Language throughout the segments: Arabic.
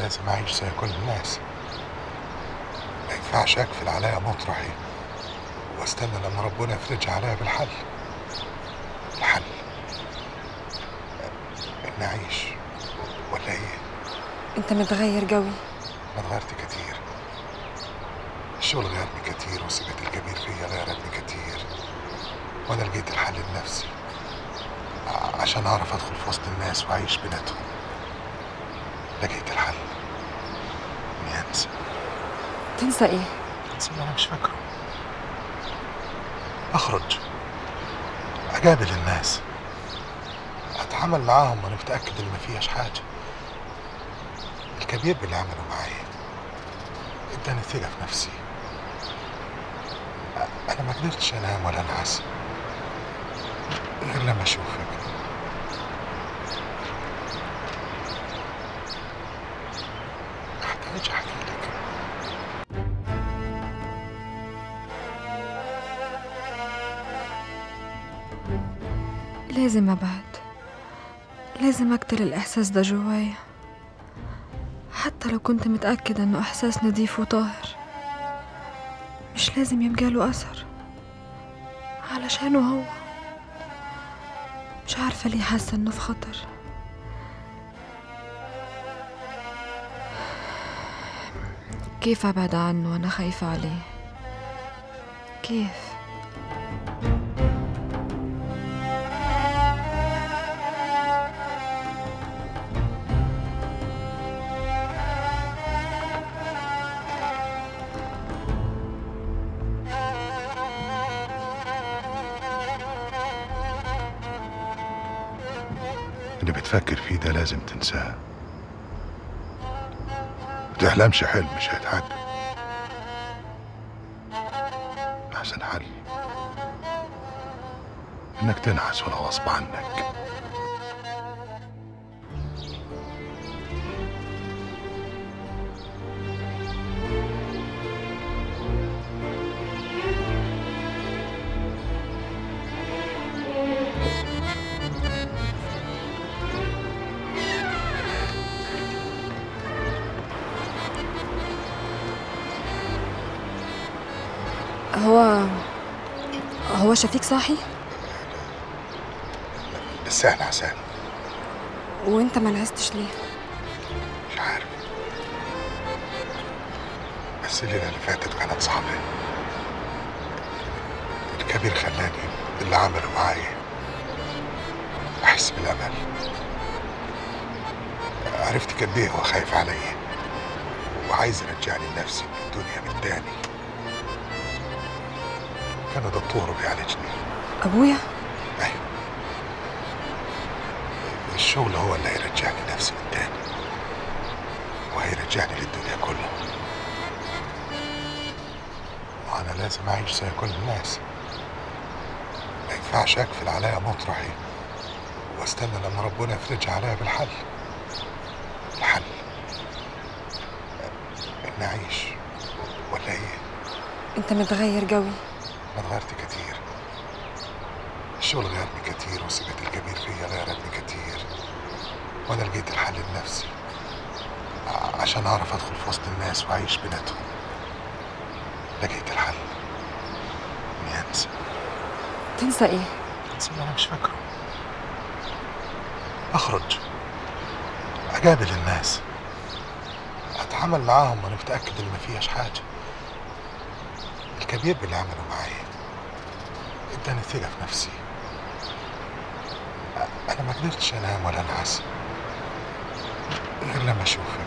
لازم أعيش زي كل الناس. ما ينفعش أقفل عليا مطرحي واستنى لما ربنا يفرجها عليا بالحل. الحل إني أعيش ولا إيه؟ انت متغير قوي. أنا اتغيرت كتير. الشغل غيرني كتير، والثقة الكبير فيا غيرتني كتير، وأنا لقيت الحل لنفسي عشان أعرف أدخل في وسط الناس وأعيش بيناتهم. لقيت الحل إني أنسى. تنسى ايه؟ أنسى اللي أنا مش فاكره. أخرج، أقابل الناس، أتعامل معاهم وأنا متأكد إن ما فيهاش حاجة. الكبير باللي عمله معايا اداني ثقة في نفسي. أنا ما قدرتش أنام ولا أنعس غير لما أشوفك. محتاج أحكي لك. لازم ابعد، لازم اقتل الاحساس ده جوايا، حتى لو كنت متأكدة انه احساس نظيف وطاهر. مش لازم يبقى له اثر علشانه هو. مش عارفة ليه حاسة انه في خطر. كيف ابعد عنه وانا خايفة عليه؟ كيف؟ اللي بتفكر فيه ده لازم تنساه. متحلمش حلم مش هيتحقق. أحسن حل إنك تنعس ولو غصب عنك. هو شفيق صاحي؟ بس احنا عسان. وانت ما نعستش ليه؟ مش عارف، بس الليلة اللي فاتت كانت صعبة. الكبير خلاني باللي عمله معايا أحس بالأمل. عرفت قد إيه هو خايف عليا وعايز يرجعني لنفسي من الدنيا من تاني. كان دكتور بيعالجني. ابويا؟ أيوة، الشغل هو اللي هيرجعني نفسي من تاني وهيرجعني للدنيا كلها. وأنا لازم أعيش زي كل الناس. ما ينفعش أقفل عليا مطرحي واستنى لما ربنا يفرجها عليا بالحل. الحل إني أعيش ولا إيه؟ انت متغير قوي. أنا اتغيرت كتير. الشغل غيرني كتير، والثقة الكبير فيا غيرتني كتير، وأنا لقيت الحل لنفسي عشان أعرف أدخل في وسط الناس وأعيش بيناتهم. لقيت الحل إني أنسى. تنسى ايه؟ أنسى اللي أنا مش فاكره. أخرج، أقابل الناس، أتعامل معاهم وأنا متأكد إن ما فيهاش حاجة. الكبير باللي عمله معايا اداني ثقة في نفسي. أنا ما قدرتش أنام ولا أنعس غير لما أشوفك.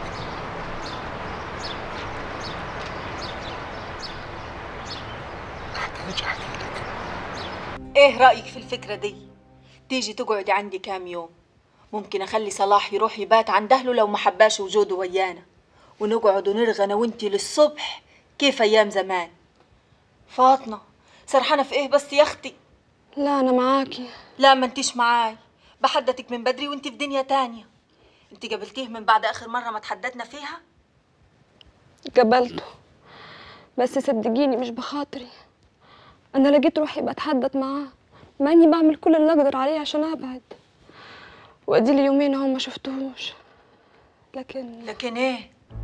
محتاج أحكي لك. ايه رأيك في الفكرة دي؟ تيجي تقعدي عندي كام يوم، ممكن اخلي صلاح يروح يبات عند اهله لو ما حباش وجوده ويانا، ونقعد ونرغى انا وانتي للصبح كيف ايام زمان. فاطمة سرحانة في ايه بس يا اختي؟ لا انا معاكي. لا ما انتيش معاي، بحدتك من بدري وانتي في دنيا تانية. انتي قابلتيه من بعد اخر مرة ما تحددنا فيها؟ قبلته، بس صدقيني مش بخاطري. انا لقيت روحي بتحدث معاه مع اني بعمل كل اللي اقدر عليه عشان ابعد، وادي لي يومين اهو ما شفتهوش. لكن ايه؟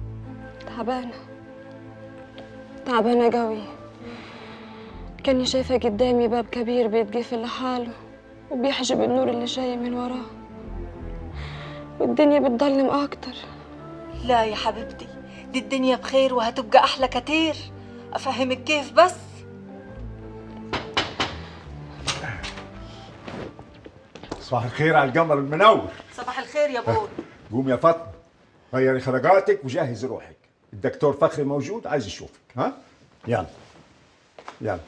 تعبانة قوي. كاني شايفة قدامي باب كبير بيتقفل لحاله وبيحجب النور اللي جاي من وراه، والدنيا بتضلم أكتر. لا يا حبيبتي، دي الدنيا بخير وهتبقى احلى كتير. افهمك كيف بس؟ صباح الخير على القمر المنور. صباح الخير يا بول. قوم يا فاطمه، غيري خلقاتك وجهزي روحك، الدكتور فخري موجود عايز يشوفك. ها يلا يلا.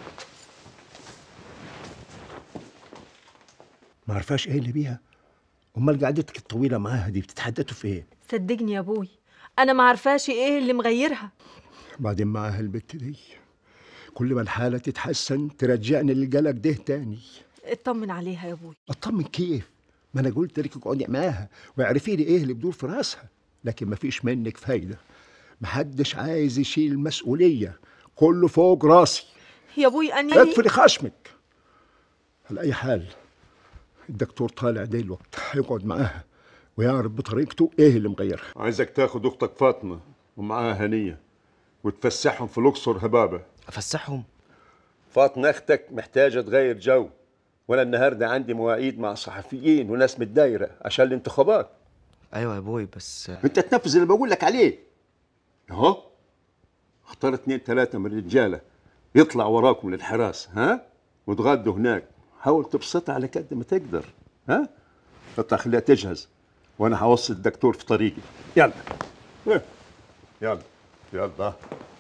ما عرفاش ايه اللي بيها؟ امال قعدتك الطويله معاها دي بتتحدثوا في ايه؟ صدقني يا ابوي انا ما عارفاش ايه اللي مغيرها. بعدين معاها البت دي كل ما الحاله تتحسن ترجعني للقلق ده تاني. اطمن عليها يا ابوي. اطمن كيف؟ ما انا قلت لك اقعدي معاها واعرفي لي ايه اللي بدور في راسها، لكن ما فيش منك فايده. محدش عايز يشيل المسؤوليه، كله فوق راسي. يا ابوي اني اقفلي خشمك. على اي حال الدكتور طالع دلوقتي هيقعد معاها ويعرف بطريقته ايه اللي مغيرها. عايزك تاخد اختك فاطمه ومعاها هنيه وتفسحهم في الاقصر هبابه. افسحهم؟ فاطمه اختك محتاجه تغير جو، وانا النهارده عندي مواعيد مع صحفيين وناس من الدايره عشان الانتخابات. ايوه يا ابوي بس انت تنفذ اللي بقول لك عليه. اهو اختار 2 3 من الرجاله يطلع وراكم للحراسه، ها؟ وتغدوا هناك. حاول تبسطها على قد ما تقدر، ها؟ اطلع خليها تجهز وانا هوصل الدكتور في طريقي. يلا يلا يلا.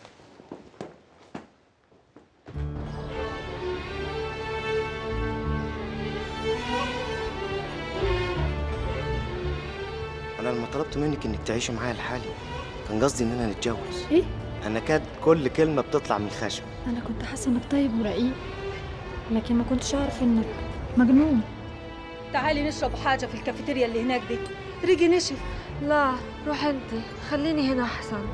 انا لما طلبت منك انك تعيشي معايا لحالي كان قصدي اننا نتجوز. ايه؟ انا كانت كل كلمه بتطلع من الخشم. انا كنت حاسه انك طيب ورقيق، لكن ما كنتش اعرف انك مجنون. تعالي نشرب حاجه في الكافيتيريا اللي هناك دي، ريجي نشف. لا روح انت، خليني هنا أحسن.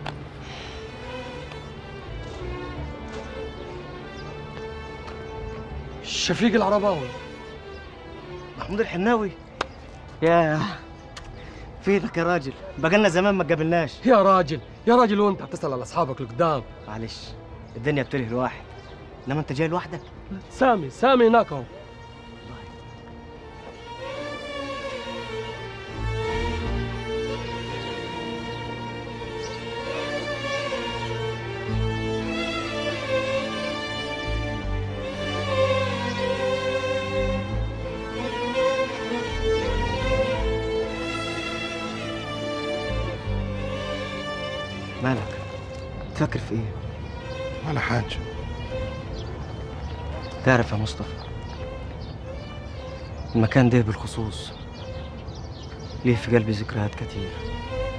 شفيق العرباوي. محمود الحناوي. ياه فينك يا راجل؟ بقالنا زمان ما قابلناش. يا راجل يا راجل، وانت هتسأل على اصحابك القدام. معلش الدنيا بتلهي الواحد، انما انت جاي لوحدك. سامي هناك اهو. مالك؟ تفكر في ايه؟ ولا حاجة. تعرف يا مصطفى، المكان ده بالخصوص ليه في قلبي ذكريات كتير.